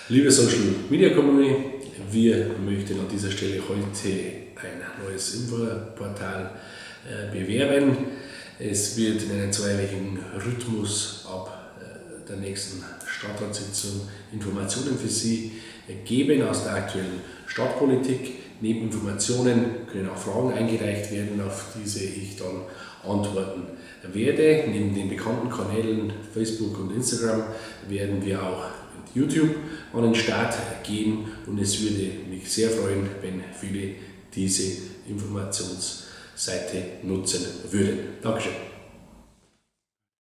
Liebe Social Media Community, wir möchten an dieser Stelle heute ein neues Infoportal bewerben. Es wird in einem zweiwöchigen Rhythmus ab der nächsten Stadtratssitzung Informationen für Sie geben aus der aktuellen Stadtpolitik. Neben Informationen können auch Fragen eingereicht werden, auf diese ich dann antworten werde. Neben den bekannten Kanälen Facebook und Instagram werden wir auch mit YouTube an den Start gehen und es würde mich sehr freuen, wenn viele diese Informationsseite nutzen würden. Dankeschön.